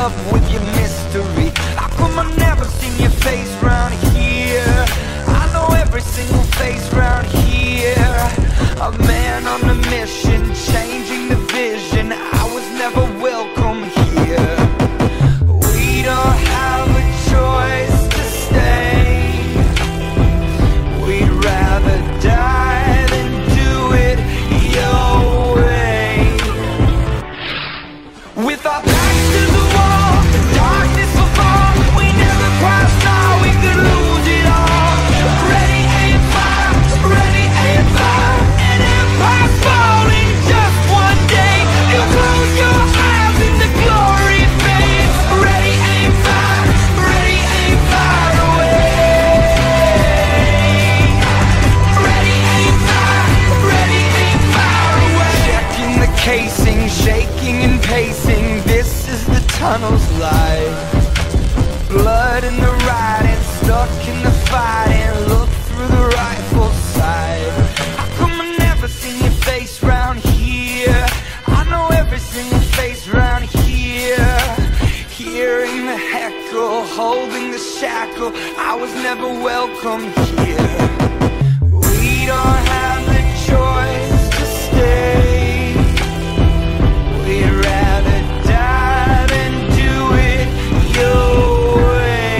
love with your mystery. How come I never seen your face round here? I know every single face round here. A man on a mission, changing the vision. I was never welcome here. We don't have a choice to stay. We'd rather die than do it your way. With our backs to the wall, the darkness will fall. We never crossed now, we could lose it all. Ready, aim, fire, ready, aim, fire. An empire's falling just one day. You close your eyes and the glory fades. Ready, aim, fire, ready, aim, fire away. Ready, aim, fire, ready, aim, fire away. Checking the casing, shaking and pacing. This is the tunnel's light. Blood in the riding, stuck in the fighting. Look through the rifle sight. How come I never seen your face round here? I know every single face round here. Hearing the heckle, holding the shackle. I was never welcome here. We don't have the choice to stay. We'd rather die than do it your way.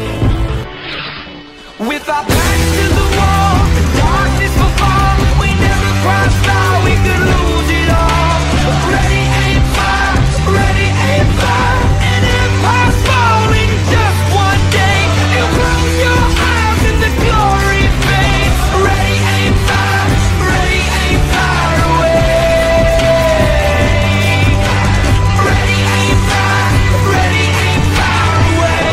With our backs to the wall, the darkness will fall. We never crossed now, we could lose it all. Ready, aim, fire, ready, aim, fire. An empire's falling just one day. You close your eyes and the glory fades. Ready, aim, fire, ready, aim, fire away. Ready, aim, fire, ready, aim, fire away.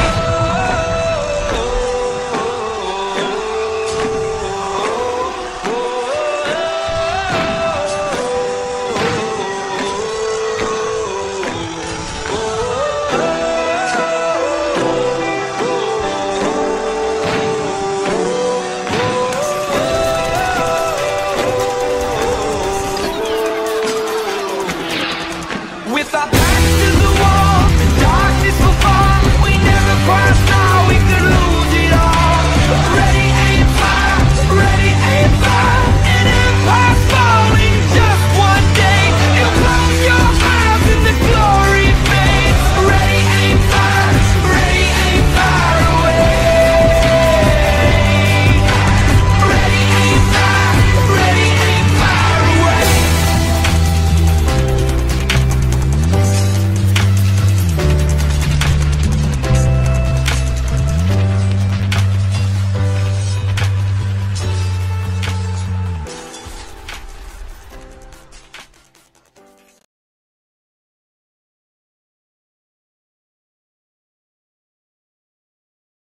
With our backs to the wall, the darkness will fall. We never crossed.